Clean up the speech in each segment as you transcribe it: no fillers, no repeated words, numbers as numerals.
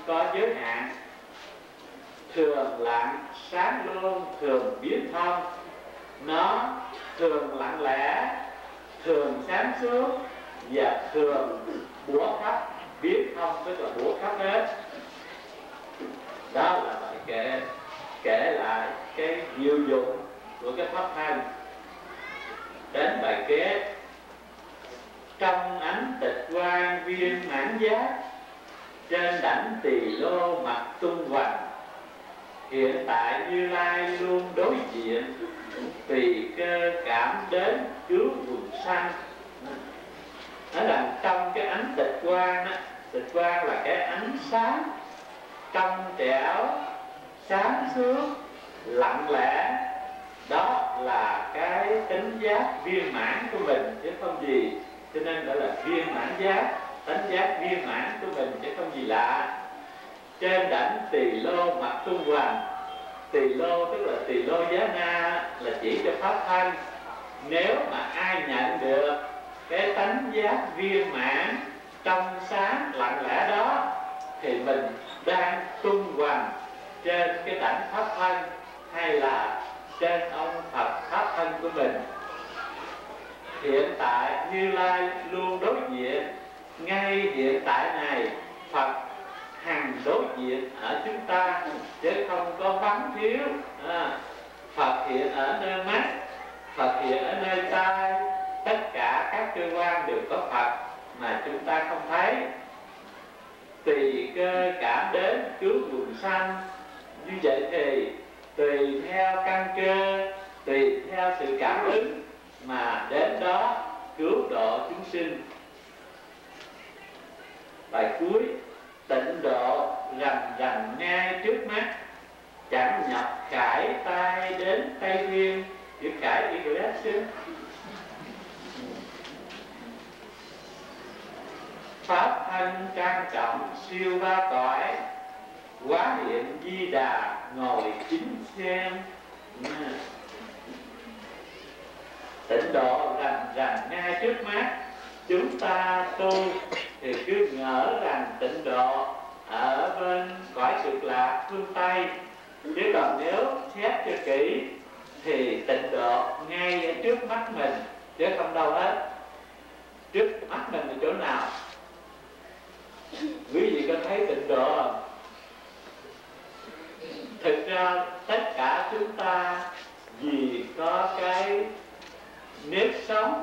có giới hạn, thường lặng sáng luôn, thường biến thông. Nó thường lặng lẽ, thường sáng suốt và thường bủa khắp, biến thông tức là bủa khắp hết. Đó là bài kể lại cái diệu dụng của cái pháp thân. Đến bài kế: trong ánh tịch quang viên mãn giác, trên đảnh tỳ lô mặt tung hoành, hiện tại Như Lai luôn đối diện, tùy cơ cảm đến cứu quần sanh. Nói rằng trong cái ánh tịch quang á, tịch quang là cái ánh sáng trong trẻo, sáng suốt, lặng lẽ. Đó là cái tính giác viên mãn của mình chứ không gì. Cho nên gọi là viên mãn giác, tánh giác viên mãn của mình chứ không gì lạ. Trên đảnh tỳ lô mặt tung hoành. Tỳ lô tức là tỳ lô giá na, là chỉ cho pháp thân. Nếu mà ai nhận được cái tánh giác viên mãn trong sáng lặng lẽ đó, thì mình đang tung hoành trên cái đảnh pháp thân, hay là trên ông Phật pháp thân của mình. Hiện tại Như Lai luôn đối diện. Ngay hiện tại này Phật hằng đối diện ở chúng ta, chứ không có vắng thiếu. Phật hiện ở nơi mắt, Phật hiện ở nơi tai, tất cả các cơ quan đều có Phật mà chúng ta không thấy. Tùy cơ cảm đến cứu quần sanh. Như vậy thì tùy theo căn cơ, tùy theo sự cảm ứng mà đến đó cứu độ chúng sinh. Bài cuối: tịnh độ rành rành ngay trước mắt, chẳng nhập khải tay đến Tây Thiên. Chữ khải y ghét chứ. Pháp thân trang trọng siêu ba cõi, hóa hiện Di Đà ngồi chính xem. Tịnh độ rành rành ngay trước mắt. Chúng ta tu thì cứ ngỡ rằng tịnh độ ở bên cõi cực lạc phương Tây, chứ còn nếu xét cho kỹ thì tịnh độ ngay ở trước mắt mình, chứ không đâu hết. Trước mắt mình là chỗ nào? Quý vị có thấy tịnh độ không? Thực ra tất cả chúng ta vì có cái nếp sống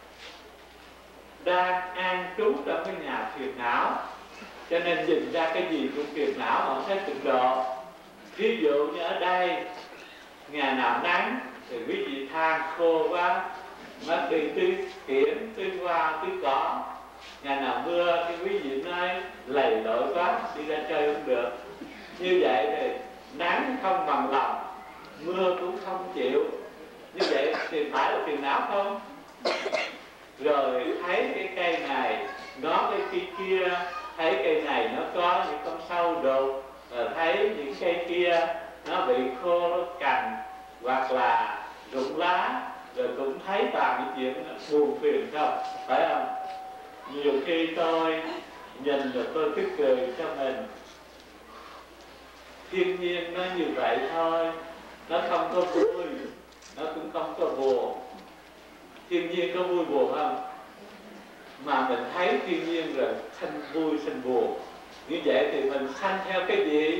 đang an trú trong cái nhà phiền não, cho nên nhìn ra cái gì cũng phiền não mà không thấy tịnh độ. Ví dụ như ở đây ngày nào nắng thì quý vị than khô quá, mất đi tưới kiển, tưới hoa, tưới cỏ. Ngày nào mưa thì quý vị nói lầy lội quá, đi ra chơi không được. Như vậy thì nắng không bằng lòng, mưa cũng không chịu. Như vậy thì phải là phiền não không? Rồi thấy cái cây này nó cái cây kia, thấy cây này nó có những con sâu đục, rồi thấy những cây kia nó bị khô cành hoặc là rụng lá, rồi cũng thấy toàn những chuyện buồn phiền không, phải không? Nhiều khi tôi nhìn rồi tôi cứ cười cho mình. Thiên nhiên nó như vậy thôi, nó không có vui, nó cũng không có buồn. Thiên nhiên có vui buồn không? Mà mình thấy thiên nhiên rồi sanh vui sanh buồn. Như vậy thì mình sanh theo cái gì?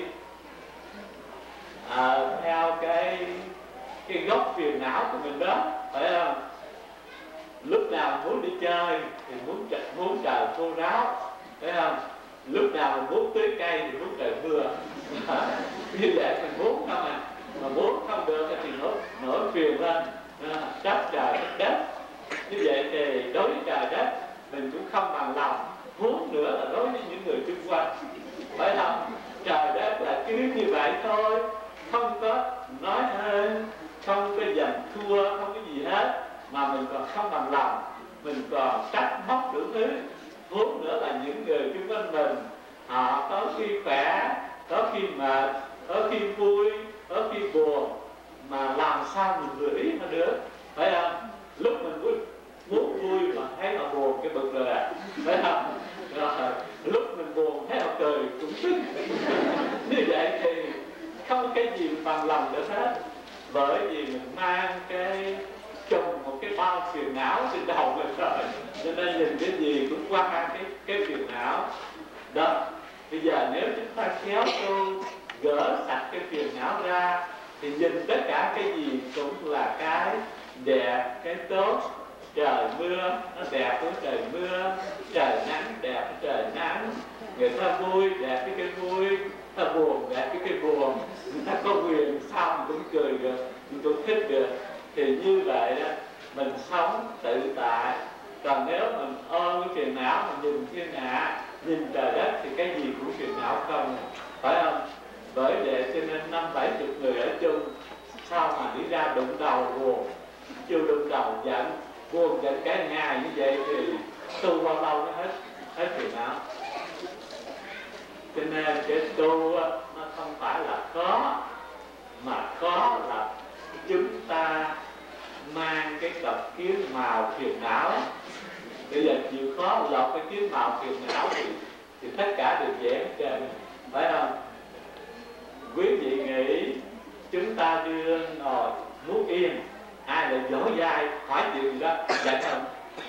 Theo cái gốc phiền não của mình đó, phải không? Lúc nào muốn đi chơi thì muốn trời khô ráo, phải không? Lúc nào mình muốn tưới cây thì muốn trời mưa. Như vậy mình muốn không à? Mà muốn không được thì nổi phiền lên, trách trời trách đất. Như vậy thì đối với trời đất mình cũng không bằng lòng, huống nữa là đối với những người xung quanh, phải không? Trời đất là cứ như vậy thôi, không có nói hơn, không có giành thua, không có gì hết, mà mình còn không bằng lòng, mình còn trách móc đủ thứ. Huống nữa là những người xung quanh mình, họ có khi khỏe, có khi mệt, có khi vui, có khi buồn, mà làm sao mình vừa ý mà được, phải không? Lúc mình muốn vui mà thấy họ buồn cái bực rồi à, phải không? Rồi lúc mình buồn thấy họ cười cũng tức, cái gì bằng lòng được hết, bởi vì mình mang cái trùng một cái bao phiền não trên đầu mình rồi, cho nên nhìn cái gì cũng qua cái phiền não đó. Bây giờ nếu chúng ta khéo tu gỡ sạch cái phiền não ra thì nhìn tất cả cái gì cũng là cái đẹp, cái tốt. Trời mưa nó đẹp với trời mưa, trời nắng đẹp với trời nắng, người ta vui đẹp với cái vui, người ta buồn đẹp với cái buồn, người ta có quyền sao mình cũng cười được, mình cũng thích được. Thì như vậy đó, mình sống tự tại. Còn nếu mình ôm cái phiền não, mình nhìn thiên hạ, nhìn trời đất thì cái gì cũng phiền não không, phải không? Bởi vậy cho nên 50-70 người ở chung, sao mà đi ra đụng đầu buồn, chưa đụng đầu giận, buồn giận cả ngày như vậy thì tu bao lâu nó hết phiền não. Cho nên cái tu nó không phải là khó, mà khó là chúng ta mang cái cặp kiến màu phiền não. Bây giờ chịu khó lọc cái kiến màu phiền não thì tất cả đều dễ hết trơn, phải không? Quý vị nghĩ chúng ta đưa ngồi muốn yên, ai lại dỗ dai hỏi chuyện gì đó, giận không?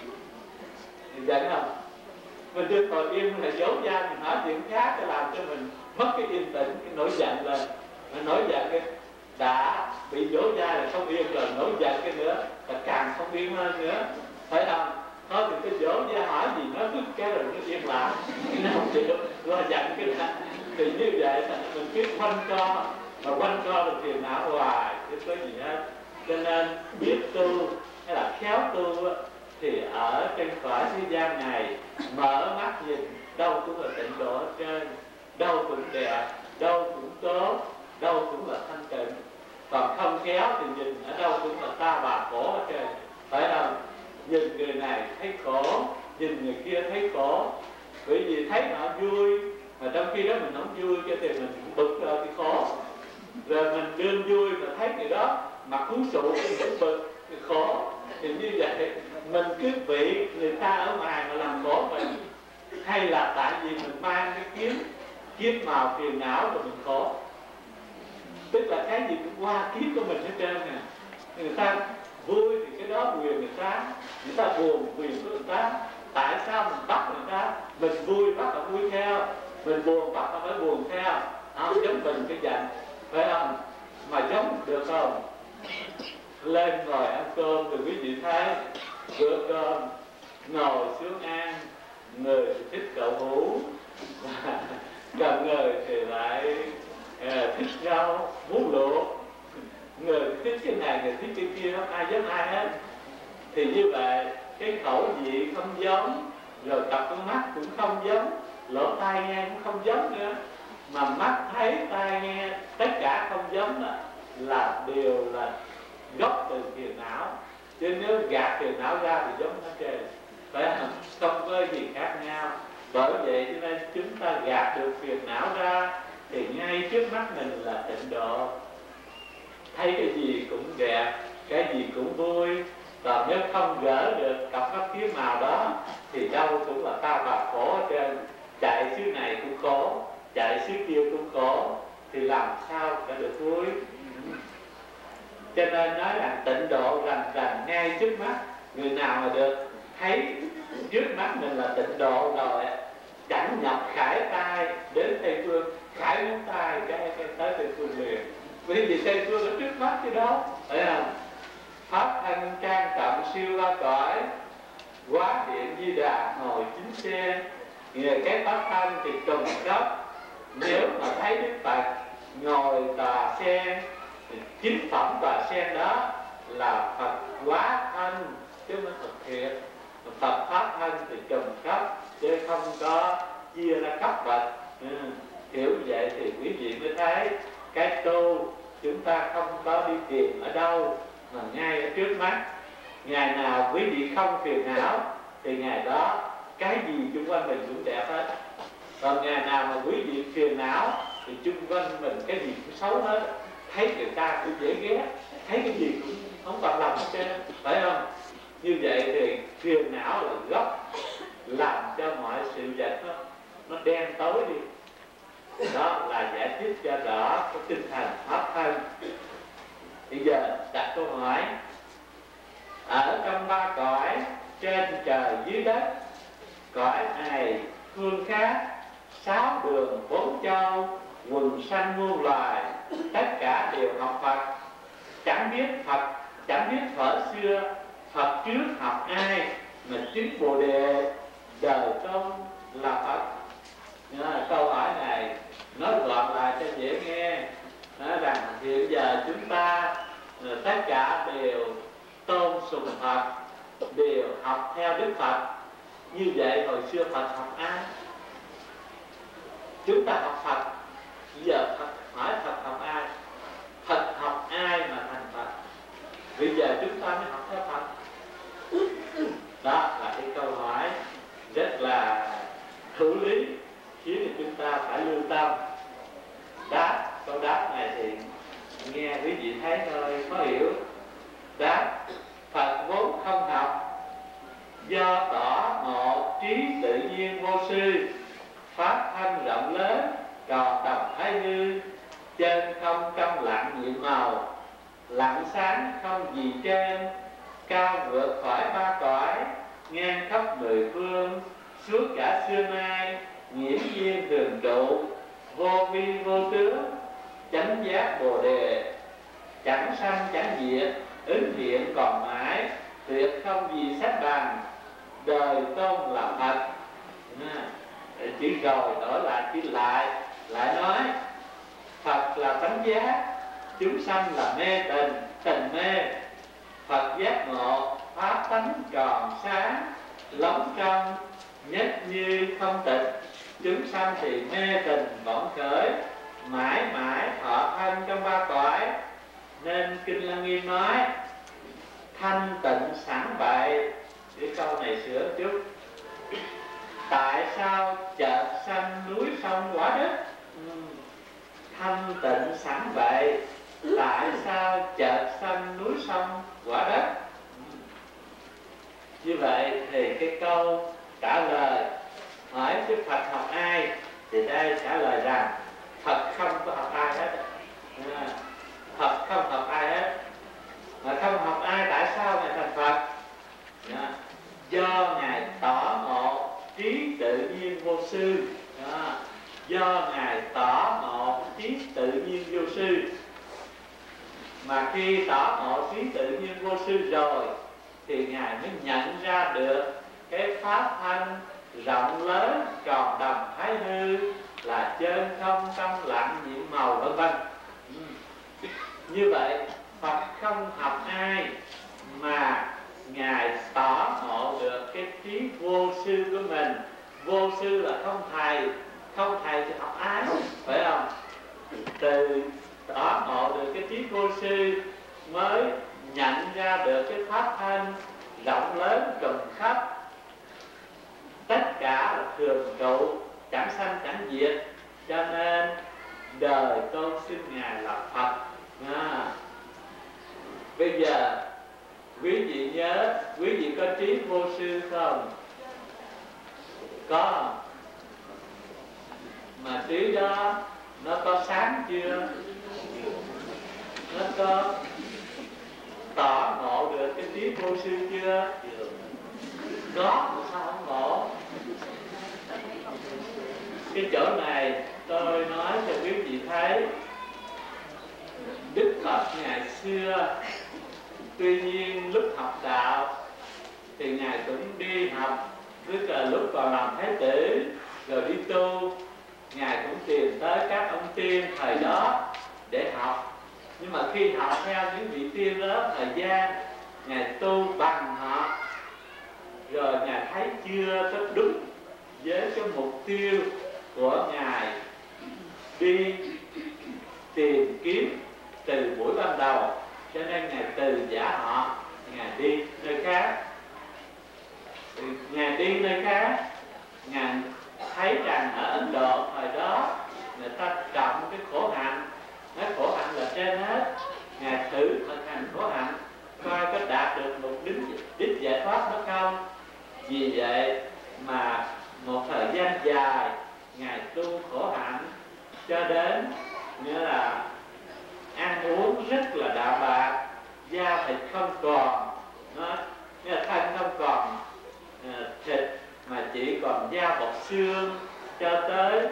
Giận không? Mình đưa ngồi yên là dỗ dai, mình hỏi chuyện khác để làm cho mình mất cái yên tĩnh, cái nổi giận lên. Mình nổi giận cái đã bị dỗ dai là không yên rồi, nổi giận cái nữa là càng không yên hơn nữa, phải không? Thôi thì cái dỗ dai hỏi gì nó cứ cái rồi nó yên lại, nó không chịu lo giận cái đó. Thì như vậy mình cứ quanh co, mà quanh co là phiền não hoài chứ có gì hết. Cho nên biết tu hay là khéo tu thì ở trên cõi thế gian này mở mắt nhìn đâu cũng là tịnh độ hết trơn, đâu cũng đẹp, đâu cũng tốt, đâu cũng là thanh tịnh. Còn không khéo thì nhìn ở đâu cũng là ta bà khổ hết trơn, phải không? Nhìn người này thấy khổ, nhìn người kia thấy khổ, bởi vì thấy họ vui mà trong khi đó mình không vui, cho thì mình bực rồi thì khổ. Rồi mình đương vui mà thấy người đó mặt cuốn sụ thì mình bực thì khổ. Thì như vậy mình cứ bị người ta ở ngoài mà làm khổ mình, hay là tại vì mình mang cái kiếp màu phiền não rồi mình khổ. Tức là cái gì cũng qua kiếp của mình hết trơn nè. Người ta vui thì cái đó quyền người ta buồn quyền của người ta. Tại sao mình bắt người ta? Mình vui bắt họ vui theo, mình buồn bắt họ phải buồn theo. Không giống mình cái giận, phải không? Mà giống được không? Lên ngồi ăn cơm thì quý vị thấy bữa cơm ngồi xuống ăn, người thì thích đậu hũ, còn người thì lại thích rau muống luộc, người thích cái này, người thích cái kia, không ai giống ai hết. Thì như vậy cái khẩu vị không giống, rồi cặp con mắt cũng không giống, lỗ tai nghe cũng không giống nữa. Mà mắt thấy, tai nghe tất cả không giống đó, là đều là gốc từ phiền não. Chứ nếu gạt phiền não ra thì giống nó trơn, phải không? Không có gì khác nhau. Bởi vậy cho nên chúng ta gạt được phiền não ra thì ngay trước mắt mình là tịnh độ. Thấy cái gì cũng đẹp, cái gì cũng vui. Còn nếu không gỡ được cặp pháp kiến màu đó thì đâu cũng là ta bà khổ ở trên. Chạy xứ này cũng khổ, chạy xứ kia cũng khổ, thì làm sao đã được vui? Cho nên nói là tịnh độ rành ngay trước mắt. Người nào mà được thấy trước mắt mình là tịnh độ rồi, chẳng nhập khải tai đến Tây Phương, khải ngón tay cái tới Tây Phương liền. Bởi vì Tây Phương ở trước mắt chứ đó, phải không? Pháp thanh trang trọng siêu ba cõi, quá điện di đà ngồi chính xe. Nhờ cái pháp thanh thì trùng khớp. Nếu mà thấy Đức Phật ngồi tòa sen thì chính phẩm tòa sen đó là Phật quá thanh chứ không Phật thiệt. Phật pháp thanh thì trùng khớp chứ không có chia ra cấp bậc. Hiểu vậy thì quý vị mới thấy cái tu chúng ta không có đi tìm ở đâu mà ngay ở trước mắt. Ngày nào quý vị không phiền não thì ngày đó cái gì xung quanh mình cũng đẹp hết. Còn ngày nào mà quý vị phiền não thì xung quanh mình cái gì cũng xấu hết. Thấy người ta cũng dễ ghét, thấy cái gì cũng không bằng lòng hết trơn, phải không? Như vậy thì phiền não là gốc làm cho mọi sự vật nó đen tối đi. Đó là giải thích cho rõ cái tinh thần pháp thân. Bây giờ đặt câu hỏi: ở trong ba cõi, trên trời dưới đất, cõi này phương khác, sáu đường bốn châu, quần sanh muôn loài, tất cả đều học Phật. Chẳng biết thuở xưa Phật trước học ai mà chứng Bồ Đề, đời tôn là Phật. Câu hỏi này nói gọn lại cho dễ nghe, nói rằng hiện giờ chúng ta tất cả đều tôn sùng Phật, đều học theo Đức Phật. Như vậy hồi xưa Phật học ai? Chúng ta học Phật, bây giờ Phật hỏi Phật học ai? Phật học ai mà thành Phật? Bây giờ chúng ta mới học theo Phật. Đó là cái câu hỏi rất là hữu lý, khiến chúng ta phải lưu tâm. Câu đáp này thì nghe quý vị thấy thôi, khó hiểu. Đáp: Phật vốn không học, do tỏ ngộ trí tự nhiên vô sư, pháp thanh rộng lớn, tròn đồng thái hư, chân không trong lặng nhiệm màu, lặng sáng không gì trên, cao vượt khỏi ba cõi, ngang khắp mười phương, suốt cả xưa nay, nghiễm nhiên thường trụ, vô vi vô tướng, chánh giác bồ đề, chẳng sanh chẳng diệt, ứng hiện còn mãi, tuyệt không gì sánh bằng, đời tôn là Phật. Chữ rồi đổi lại chữ lại nói Phật là tánh giác, chúng sanh là mê tình mê. Phật giác ngộ, pháp tánh tròn sáng, lóng trong, nhất như không tịch. Chúng sanh thì mê tình vọng khởi, mãi mãi thọ thân trong ba cõi. Nên Kinh Lăng Nghiêm nói thanh tịnh sẵn vậy. Cái câu này sửa chút: tại sao chợt sanh núi sông quả đất? Thanh tịnh sẵn vậy, tại sao chợt sanh núi sông quả đất? Như vậy thì cái câu trả lời hỏi Đức Phật học ai, thì đây trả lời rằng Phật không có học ai hết. Phật không học ai hết. Mà không học ai, tại sao Ngài thành Phật? Do Ngài tỏ ngộ trí tự nhiên vô sư. Do Ngài tỏ ngộ trí tự nhiên vô sư. Mà khi tỏ ngộ trí tự nhiên vô sư rồi thì Ngài mới nhận ra được cái pháp thanh rộng lớn, tròn đồng thái hư, là chân không trong lặng nhiệm màu, vân vân. Như vậy Phật không học ai, mà Ngài tỏ ngộ được cái trí vô sư của mình. Vô sư là không thầy, không thầy thì học ai, phải không? Từ tỏ ngộ được cái trí vô sư mới nhận ra được cái pháp thanh rộng lớn trùm khắp, tất cả là thường trụ, chẳng sanh chẳng diệt. Cho nên đời tôn xưng Ngài là Phật. Bây giờ quý vị nhớ, quý vị có trí vô sư không? Có. Mà trí đó nó có sáng chưa? Nó có tỏ ngộ được cái trí vô sư chưa? Có, mà sao không ngộ? Cái chỗ này tôi nói cho quý vị thấy, Đức Phật ngày xưa tuy nhiên lúc học đạo thì Ngài cũng đi học, tức là lúc còn làm thái tử rồi đi tu, Ngài cũng tìm tới các ông tiên thời đó để học. Nhưng mà khi học theo những vị tiên đó thời gian, Ngài tu bằng họ, rồi Ngài thấy chưa có đúng với cái mục tiêu của Ngài đi tìm kiếm từ buổi ban đầu, cho nên Ngài từ giả họ, Ngài đi nơi khác. Ngài đi nơi khác, Ngài thấy rằng ở Ấn Độ thời đó người ta trọng cái khổ hạnh, nói khổ hạnh là trên hết. Ngài thử thực hành khổ hạnh, coi có đạt được một đích giải thoát đó không. Vì vậy mà một thời gian dài Ngài tu khổ hạnh, cho đến nghĩa là ăn uống rất là đạm bạc, da thịt không còn, nghĩa là thân không còn thịt mà chỉ còn da bọc xương, cho tới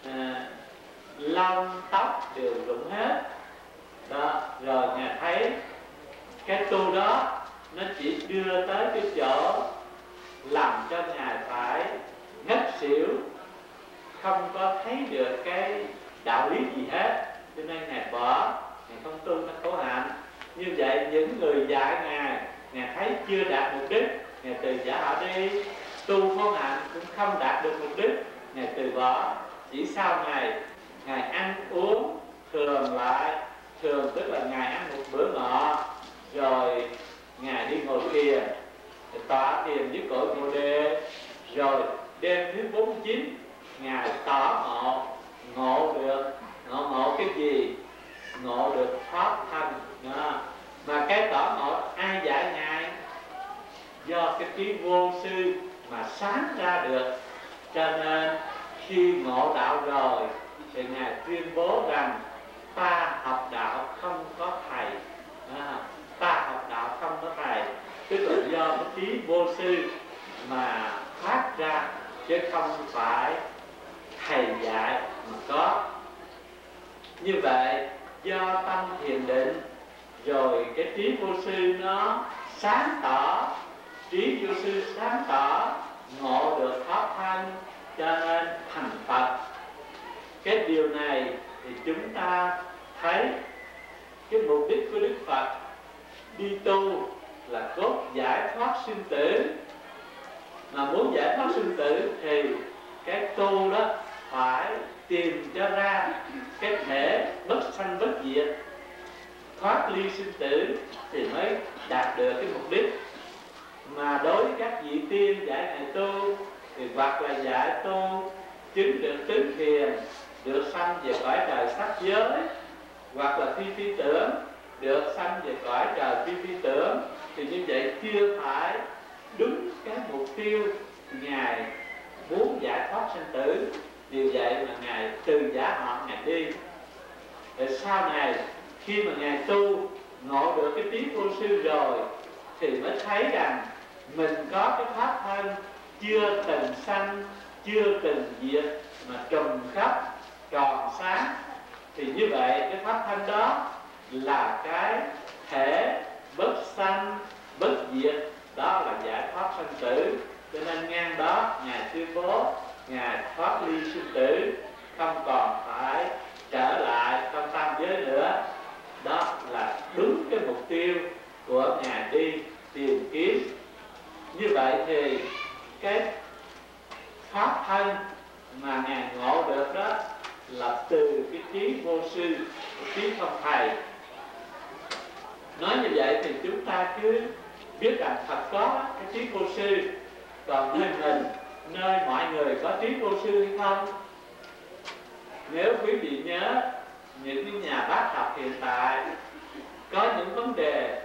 lông tóc đều rụng hết đó. Rồi Ngài thấy cái tu đó nó chỉ đưa tới cái chỗ làm cho Ngài phải ngất xỉu, không có thấy được cái đạo lý gì hết, cho nên Ngài bỏ, Ngài không tu, nó khổ hạnh. Như vậy những người dạy Ngài thấy chưa đạt mục đích, Ngài từ giả họ đi. Tu khổ hạnh cũng không đạt được mục đích, Ngài từ bỏ. Chỉ sau Ngài ăn uống thường lại, thường tức là Ngài ăn một bữa ngọ, rồi Ngài đi ngồi thiền, tọa thiền với cội Bồ Đề, rồi đêm thứ 49 Ngài tỏ ngộ được, ngộ cái gì? Ngộ được thoát thân đó. Mà cái tỏ ngộ ai dạy Ngài? Do cái trí vô sư mà sáng ra được. Cho nên khi ngộ đạo rồi thì Ngài tuyên bố rằng ta học đạo không có thầy, ta học đạo không có thầy, tức là do cái trí vô sư mà phát ra, chứ không phải thầy dạy mà có. Như vậy do tâm thiền định, rồi cái trí vô sư nó sáng tỏ, trí vô sư sáng tỏ, ngộ được thoát thân, cho nên thành Phật. Cái điều này thì chúng ta thấy cái mục đích của Đức Phật đi tu là cốt giải thoát sinh tử. Mà muốn giải thoát sinh tử thì cái tu đó phải tìm cho ra cái thể bất sanh bất diệt, thoát ly sinh tử thì mới đạt được cái mục đích. Mà đối với các vị tiên giải Ngài tu thì hoặc là giải tu chứng được tứ thiền, được sanh về cõi trời sắc giới, hoặc là phi tưởng, được sanh về cõi trời phi tưởng, thì như vậy chưa phải đúng cái mục tiêu Ngài muốn giải thoát sinh tử. Điều vậy mà Ngài từ giả họ Ngài đi. Rồi sau này khi mà Ngài tu ngộ được cái trí vô sư rồi thì mới thấy rằng mình có cái pháp thân chưa từng sanh, chưa từng diệt, mà trùm khắp tròn sáng. Thì như vậy cái pháp thân đó là cái thể bất sanh bất diệt, đó là giải thoát sanh tử. Cho nên ngang đó Ngài tuyên bố Ngài thoát ly sinh tử, không còn phải trở lại trong tam giới nữa. Đó là đúng cái mục tiêu của Ngài đi tìm kiếm. Như vậy thì cái pháp thân mà Ngài ngộ được đó là từ cái trí vô sư, cái trí không thầy. Nói như vậy thì chúng ta cứ biết rằng Phật có cái trí vô sư, còn nơi mình, nơi mọi người có trí vô sư hay không? Nếu quý vị nhớ những nhà bác học hiện tại có những vấn đề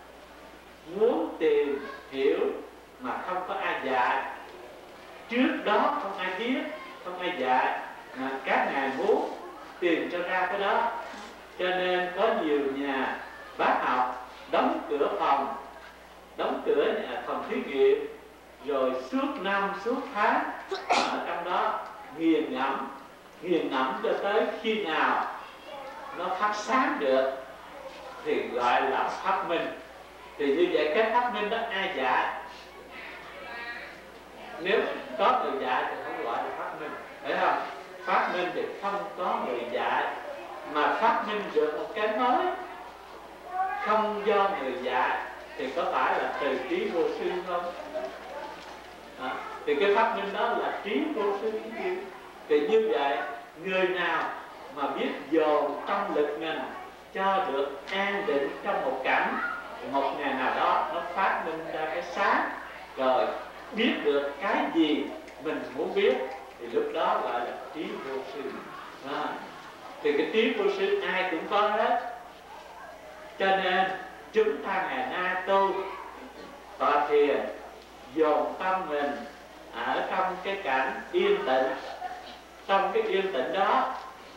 muốn tìm hiểu mà không có ai dạy, trước đó không ai biết, không ai dạy, mà các ngài muốn tìm cho ra cái đó. Cho nên có nhiều nhà bác học đóng cửa phòng, đóng cửa phòng thí nghiệm, rồi suốt năm suốt tháng ở trong đó nghiền ngẫm cho tới khi nào nó phát sáng được thì gọi là phát minh. Thì như vậy cái phát minh đó ai dạy? Nếu có người dạy thì không gọi là phát minh, phải không? Phát minh thì không có người dạy, mà phát minh được một cái mới không do người dạy thì có phải là từ trí vô sư không? Thì cái phát minh đó là trí vô sư. Thì như vậy người nào mà biết dồn trong lực mình cho được an định trong một cảnh, một ngày nào đó nó phát minh ra cái sáng, rồi biết được cái gì mình muốn biết, thì lúc đó gọi là trí vô sư. Thì cái trí vô sư ai cũng có hết. Cho nên chúng ta ngày nay tu tọa thiền, dồn tâm mình ở trong cái cảnh yên tĩnh. Trong cái yên tĩnh đó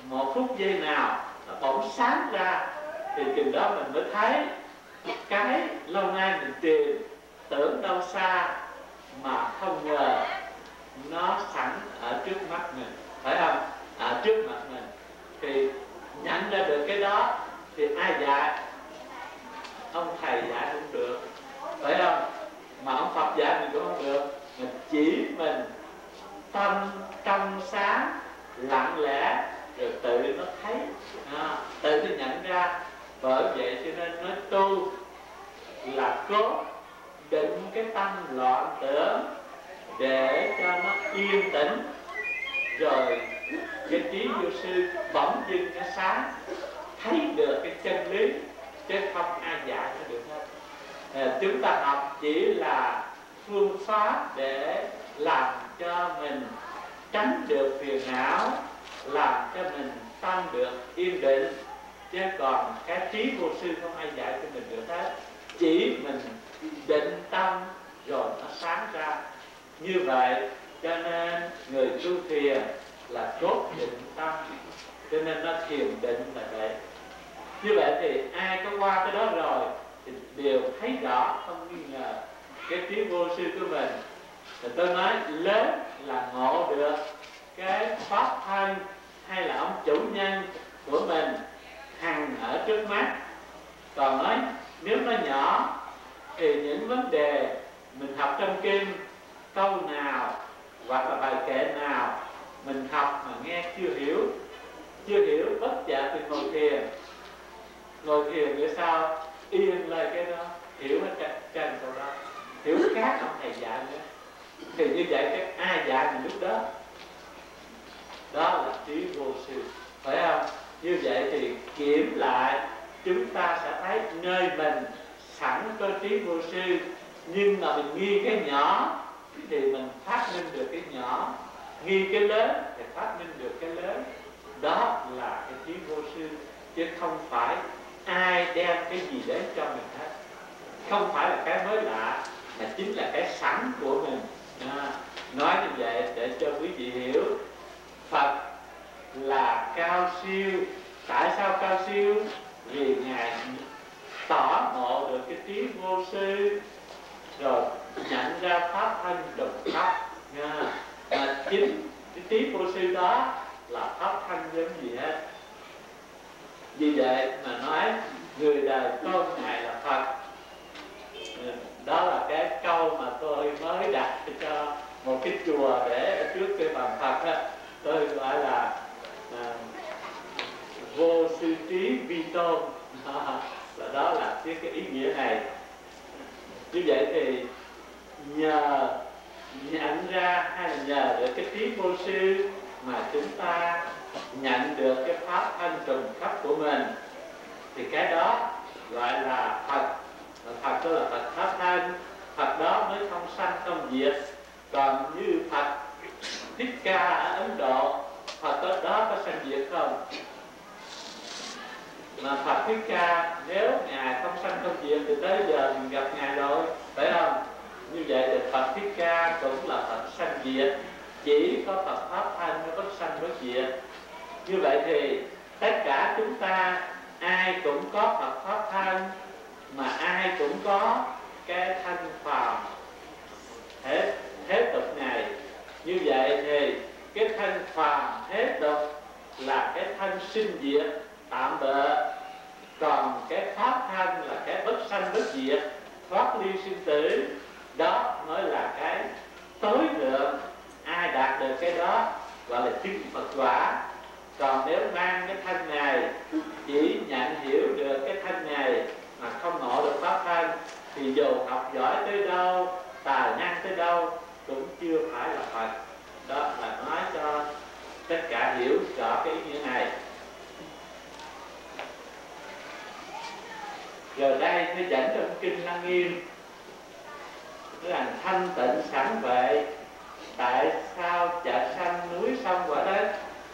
một phút giây nào nó bỗng sáng ra, thì chừng đó mình mới thấy cái lâu nay mình tìm tưởng đâu xa mà không ngờ nó sẵn ở trước mắt mình, phải không? Ở trước mặt mình thì nhận ra được cái đó thì ai dạy? Ông thầy dạy cũng được, phải không? Mà ông Phật dạy mình cũng không được. Mình chỉ mình tâm trong sáng lặng lẽ rồi tự nó thấy, tự nó nhận ra. Bởi vậy cho nên nói tu là cố định cái tâm loạn tưởng để cho nó yên tĩnh, rồi cái trí vô sư bỗng dưng nó sáng, thấy được cái chân lý, chứ không ai dạy nó được hết. Chúng ta học chỉ là phương pháp để làm cho mình tránh được phiền não, làm cho mình tâm được yên định, chứ còn cái trí vô sư không ai dạy cho mình được hết. Chỉ mình định tâm rồi nó sáng ra. Như vậy cho nên người tu thiền là cốt định tâm, cho nên nó thiền định là vậy. Như vậy thì ai có qua cái đó rồi thì đều thấy rõ, không nghi ngờ cái trí vô sư của mình. Thì tôi nói lớn là ngộ được cái pháp thân hay là ông chủ nhân của mình hằng ở trước mắt. Còn nói nếu nó nhỏ thì những vấn đề mình học trong kinh, câu nào hoặc là bài kệ nào mình học mà nghe chưa hiểu bất chợt thì ngồi thiền để sao yên lời cái đó, hiểu hết trơn câu đó, hiểu khác ông thầy dạy nữa. Thì như vậy các ai dạy mình lúc đó? Đó là trí vô sư, phải không? Như vậy thì kiểm lại, chúng ta sẽ thấy nơi mình sẵn có trí vô sư, nhưng mà mình nghi cái nhỏ thì mình phát minh được cái nhỏ, nghi cái lớn thì phát minh được cái lớn. Đó là cái trí vô sư, chứ không phải ai đem cái gì đến cho mình hết. Không phải là cái mới lạ, mà chính là cái sẵn của mình. Nói như vậy để cho quý vị hiểu Phật là cao siêu. Tại sao cao siêu? Vì Ngài tỏ ngộ được cái trí vô sư, rồi nhận ra pháp thân trùng khắp. Mà chính cái trí vô sư đó là pháp thân giống gì hết. Vì vậy mà nói người đời tôn Ngài là Phật. Đó là cái câu mà tôi mới đặt cho một cái chùa để ở trước cái bàn Phật đó. Tôi gọi là vô sư trí vi tôn. Đó là cái ý nghĩa này. Như vậy thì nhờ nhận ra hay là nhờ được cái trí vô sư mà chúng ta nhận được cái pháp thân trùng khắp của mình, thì cái đó gọi là Phật. Phật đó là Phật pháp thân, Phật đó mới không sanh không diệt. Còn như Phật Thích Ca ở Ấn Độ, Phật đó có sanh diệt không? Mà Phật Thích Ca nếu Ngài không sanh không diệt thì tới giờ mình gặp Ngài rồi, phải không? Như vậy thì Phật Thích Ca cũng là Phật sanh diệt, chỉ có Phật pháp thân mới có sanh có diệt. Như vậy thì tất cả chúng ta ai cũng có Phật pháp thân, mà ai cũng có cái thân phàm thế tục này. Như vậy thì cái thân phàm thế tục là cái thân sinh diệt tạm bợ, còn cái pháp thân là cái bất sanh bất diệt, thoát ly sinh tử. Đó mới là cái tối thượng. Ai đạt được cái đó gọi là chứng Phật quả. Còn nếu mang cái thân này, chỉ nhận hiểu được cái thân này mà không ngộ được pháp thân, thì dù học giỏi tới đâu, tài năng tới đâu cũng chưa phải là Phật. Đó là nói cho tất cả hiểu rõ cái ý nghĩa này. Rồi đây tôi dẫn trong kinh Lăng Nghiêm là thanh tịnh sẵn vậy, tại sao chợt sanh núi sông quả đất?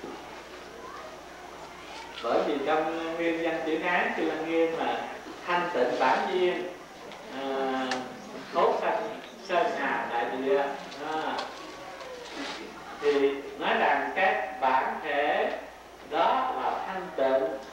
Bởi vì trong nguyên văn chữ Hán thì Lăng Nghiêm là thanh tịnh bản nhiên, thốt sanh sơn hà đại địa. Thì nói rằng cái bản thể đó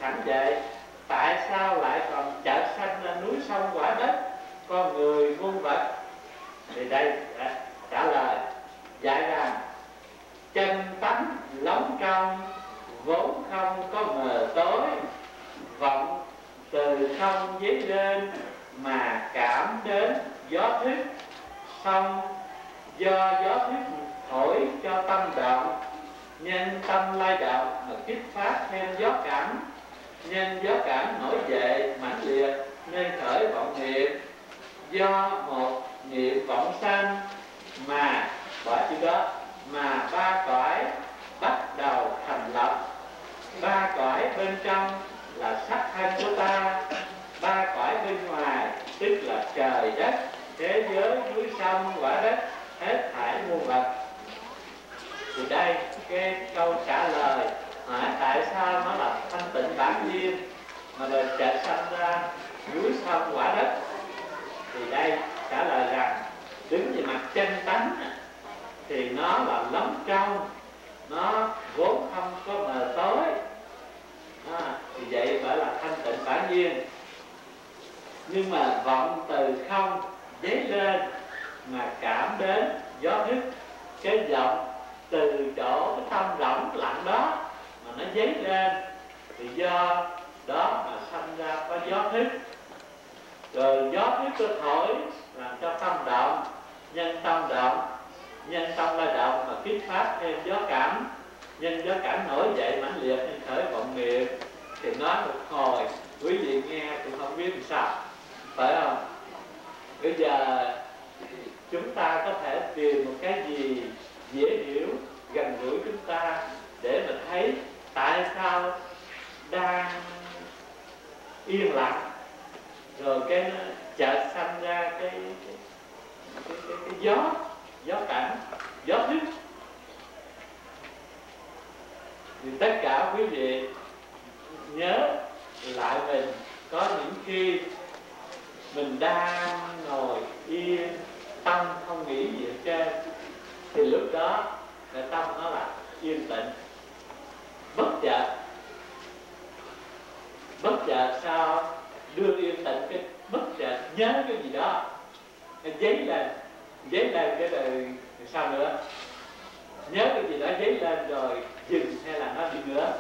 sẵn vậy, tại sao lại còn chợt sanh ra núi sông quả đất, con người muôn vật? Thì đây trả lời dạy rằng chân tánh lóng trong, vốn không có mờ tối, vọng từ không dấy lên mà cảm đến gió thức, xong do gió thức thổi cho tâm động, nhân tâm lay động mà kích phát thêm gió cảm, nhân gió cảm nổi dậy mãnh liệt nên khởi vọng niệm, do một niệm vọng sanh mà bỏ chữ đó mà ba cõi bắt đầu thành lập. Ba cõi bên trong là sắc thân của ta, ba cõi bên ngoài tức là trời đất, thế giới, núi sông, quả đất, hết thảy muôn vật. Thì đây cái câu trả lời hỏi tại sao nó là thanh tịnh bản nhiên mà rồi chợt sanh ra núi sông quả đất. Thì đây trả lời rằng đứng về mặt chân tánh thì nó là lóng trong, nó vốn không có mờ tối, thì vậy phải là thanh tịnh bản nhiên. Nhưng mà vọng từ không dấy lên mà cảm đến gió thức, cái vọng từ chỗ cái tâm rỗng lặng đó mà nó dấy lên, thì do đó mà sanh ra có gió thức. Rồi gió thức có thổi làm cho tâm động, nhân tâm động, nhân tâm la động mà kích phát thêm gió cảm, nhân gió cảm nổi dậy mãnh liệt nên khởi vọng niệm. Thì nói một hồi quý vị nghe cũng không biết làm sao, phải không? Bây giờ chúng ta có thể tìm một cái gì dễ hiểu, gần gũi chúng ta để mà thấy tại sao đang yên lặng rồi cái nó chợt sanh ra cái gió cảnh, gió thức. Thì tất cả quý vị nhớ lại mình có những khi mình đang ngồi yên, tâm không nghĩ gì hết trơn, thì lúc đó cái tâm nó là yên tĩnh. Bất chợt sao đưa yên tĩnh, cái bất chợt nhớ cái gì đó, cái dấy lên cái đời sao nữa, nhớ cái gì đó dấy lên rồi dừng hay là nó đi nữa.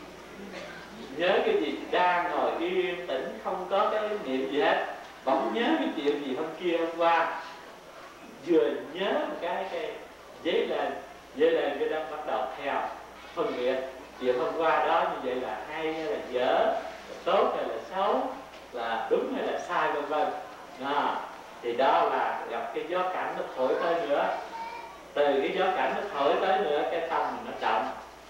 Nhớ cái gì đang ngồi yên tĩnh không có cái niệm gì hết, bỗng nhớ cái chuyện gì hôm kia hôm qua, vừa nhớ một cái dấy lên cái đó bắt đầu theo phân biệt chuyện hôm qua đó như vậy là hay hay là dở, tốt hay là xấu, là đúng hay là sai, vân vân. Thì đó là gặp cái gió cảnh nó thổi tới nữa, từ cái gió cảnh nó thổi tới nữa cái tâm mình nó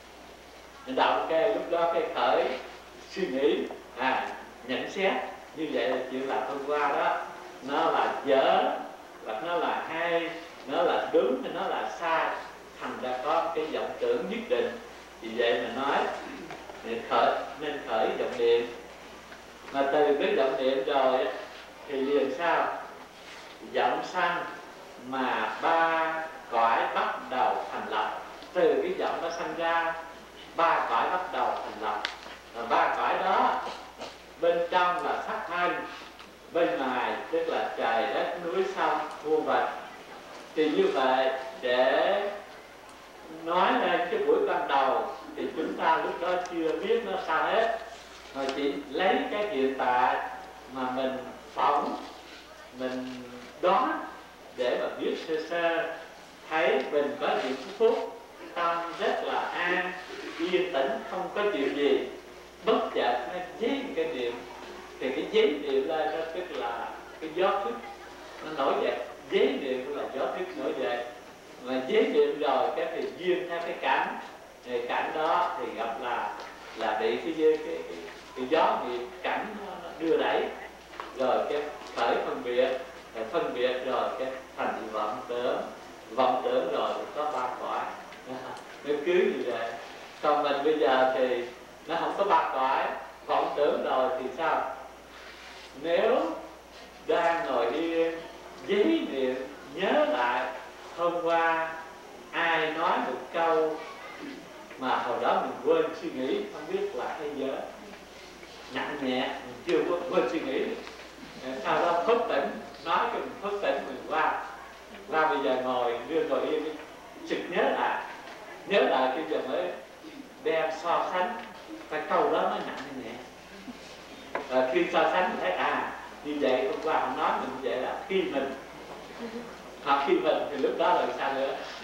động cái lúc đó cái khởi suy nghĩ, nhận xét như vậy là chuyện là hôm qua đó nó là dở, hoặc nó là hay, nó là đúng hay nó là sai, thành ra có cái vọng tưởng nhất định. Vì vậy mà nói nên khởi vọng niệm. Mà từ cái vọng niệm rồi thì liền sao? Vọng sanh mà ba cõi bắt đầu thành lập. Từ cái vọng nó sanh ra, ba cõi bắt đầu thành lập. Và ba cõi đó bên trong là sắc thân, bên ngoài tức là trời đất núi sông muôn vật. Thì như vậy để nói lên cái buổi ban đầu thì chúng ta lúc đó chưa biết nó sao hết, mà chỉ lấy cái hiện tại mà mình phỏng, mình đoán để mà biết sơ sơ, thấy mình có những phút tâm rất là an, yên tĩnh, không có chuyện gì, bất chợt nó dấy một cái niệm. Thì cái dấy niệm lên đó tức là cái gió thức nó nổi dậy, dấy niệm cũng là gió thức nổi dậy. Mà dấy niệm rồi cái thì duyên theo cái cảnh, thì cảnh đó thì gặp là bị cái gió nghiệp cảnh nó đưa đẩy, rồi cái khởi phân biệt rồi cái thành vọng tưởng rồi thì có ba cõi. Nó cứ như vậy. Còn mình bây giờ thì nó không có ba cõi, vọng tưởng rồi thì sao? Nếu đang ngồi yên dấy niệm nhớ lại hôm qua ai nói một câu mà hồi đó mình quên suy nghĩ, không biết là hay dở, nhẹ, mình chưa quên suy nghĩ. Sau đó thức tỉnh, nói cho mình thức tỉnh, mình qua bây giờ đưa ngồi yên, sực nhớ lại cái giờ mới đem so sánh cái câu đó nó nặng hay nhẹ. Và khi so sánh mình thấy như vậy hôm qua họ nói mình như vậy là khi mình, hoặc khi mình thì lúc đó là sao nữa.